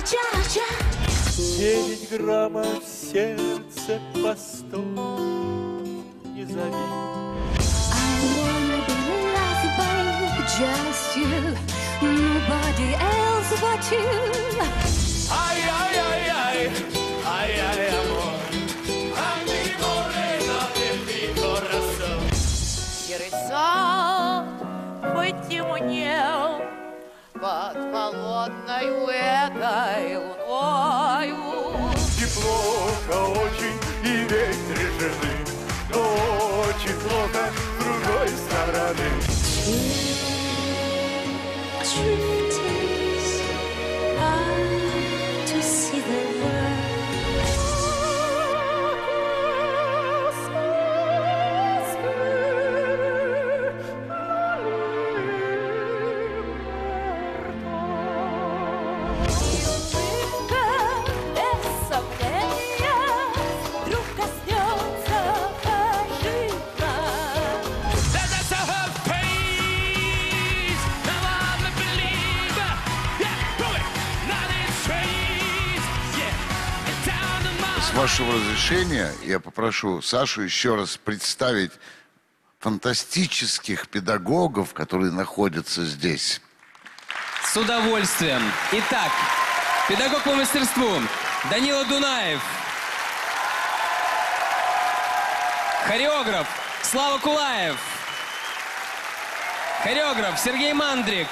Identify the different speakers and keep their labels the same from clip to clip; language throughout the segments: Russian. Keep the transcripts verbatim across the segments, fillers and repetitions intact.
Speaker 1: Девять граммов в сердце постой, не зови.
Speaker 2: Just you, nobody else but you.
Speaker 1: Ay-ay-ay-ay, ay-ay, amor, a mi morena de mi corazón.
Speaker 3: Серый сад потемнел под холодною этой луною.
Speaker 1: Неплохо очень и ветрены, но очень плохо с другой стороны.
Speaker 2: Truth is, I to see the world.
Speaker 4: С вашего разрешения я попрошу Сашу еще раз представить фантастических педагогов, которые находятся здесь.
Speaker 5: С удовольствием. Итак, педагог по мастерству Данила Дунаев. Хореограф Слава Кулаев. Хореограф Сергей Мандрик.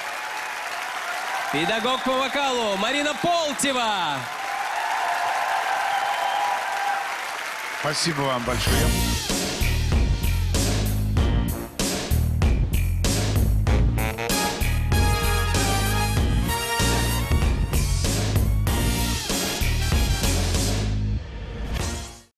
Speaker 5: Педагог по вокалу Марина Полтева.
Speaker 4: Спасибо вам большое.